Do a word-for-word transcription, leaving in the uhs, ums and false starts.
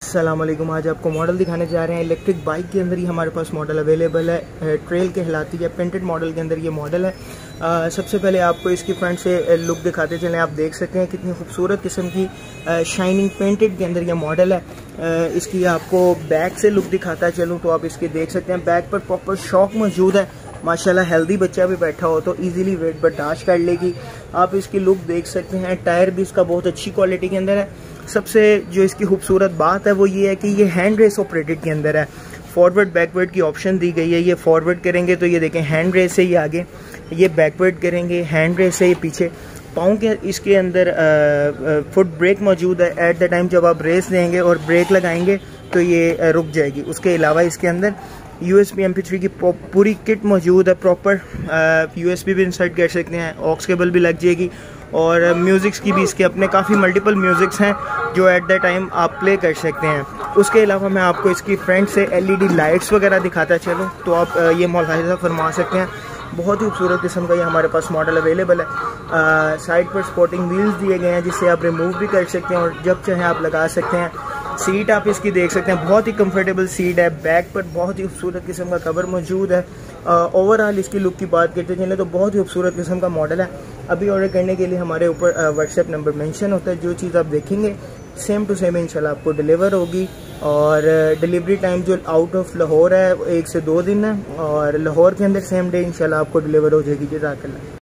अस्सलाम वालेकुम। आज आपको मॉडल दिखाने जा रहे हैं। इलेक्ट्रिक बाइक के अंदर ही हमारे पास मॉडल अवेलेबल है। ट्रेल कहलाती है, पेंटेड मॉडल के अंदर ये मॉडल है। आ, सबसे पहले आपको इसकी फ्रंट से लुक दिखाते चलें। आप देख सकते हैं कितनी खूबसूरत किस्म की शाइनिंग पेंटेड के अंदर ये मॉडल है। आ, इसकी आपको बैक से लुक दिखाता चलूँ तो आप इसके देख सकते हैं बैक पर प्रॉपर शॉक मौजूद है। माशाल्लाह हेल्दी बच्चा भी बैठा हो तो इजीली वेट बर्दाश्त कर लेगी। आप इसकी लुक देख सकते हैं। टायर भी इसका बहुत अच्छी क्वालिटी के अंदर है। सबसे जो इसकी खूबसूरत बात है वो ये है कि ये हैंड रेस ऑपरेटेड के अंदर है। फॉरवर्ड बैकवर्ड की ऑप्शन दी गई है। ये फॉरवर्ड करेंगे तो ये देखें हैंड रेस से ये आगे, ये बैकवर्ड करेंगे हैंड रेस से ये पीछे। पाँव के इसके अंदर आ, आ, फुट ब्रेक मौजूद है। एट द टाइम जब आप रेस देंगे और ब्रेक लगाएंगे तो ये आ, रुक जाएगी। उसके अलावा इसके अंदर यूएसबी एम पी थ्री की पूरी किट मौजूद है। प्रॉपर यूएसबी भी इंसर्ट कर सकते हैं, ऑक्स केबल भी लग जाएगी और म्यूज़िक्स की भी इसके अपने काफ़ी मल्टीपल म्यूज़िक्स हैं जो एट द टाइम आप प्ले कर सकते हैं। उसके अलावा मैं आपको इसकी फ्रंट से एलईडी लाइट्स वगैरह दिखाता चलूँ तो आप ये मुलाहिज़ा फरमा सकते हैं। बहुत ही खूबसूरत किस्म का ये हमारे पास मॉडल अवेलेबल है। साइड पर स्पोर्टिंग व्हील्स दिए गए हैं जिससे आप रिमूव भी कर सकते हैं और जब चाहें आप लगा सकते हैं। सीट आप इसकी देख सकते हैं, बहुत ही कंफर्टेबल सीट है। बैक पर बहुत ही खूबसूरत किस्म का कवर मौजूद है। ओवरऑल इसकी लुक की बात करते चलें तो बहुत ही खूबसूरत किस्म का मॉडल है। अभी ऑर्डर करने के लिए हमारे ऊपर व्हाट्सएप नंबर मेंशन होता है। जो चीज़ आप देखेंगे सेम टू सेम इंशाल्लाह आपको डिलीवर होगी। और डिलीवरी टाइम जो आउट ऑफ लाहौर है एक से दो दिन है और लाहौर के अंदर सेम डे इंशाल्लाह आपको डिलीवर हो जाएगी। जज़ाकल्लाह।